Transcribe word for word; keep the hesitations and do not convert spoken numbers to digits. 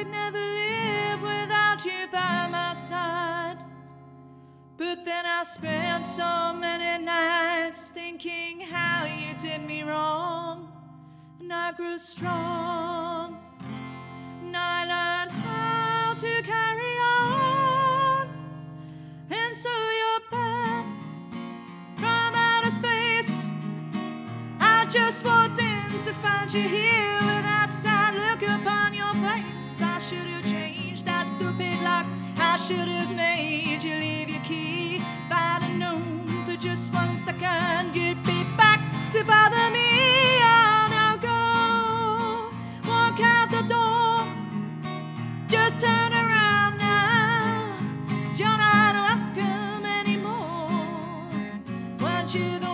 could never live without you by my side. But then I spent so many nights thinking how you did me wrong, and I grew strong, and I learned how to carry on. And so you're back from outer space. I just walked in to find you here with that sad look upon your face. I should have changed that stupid lock. I should have made you leave your key. If I'd have known for just one second you'd be back to bother me. Oh, now go, walk out the door, just turn around now. You're not welcome anymore. Weren't you the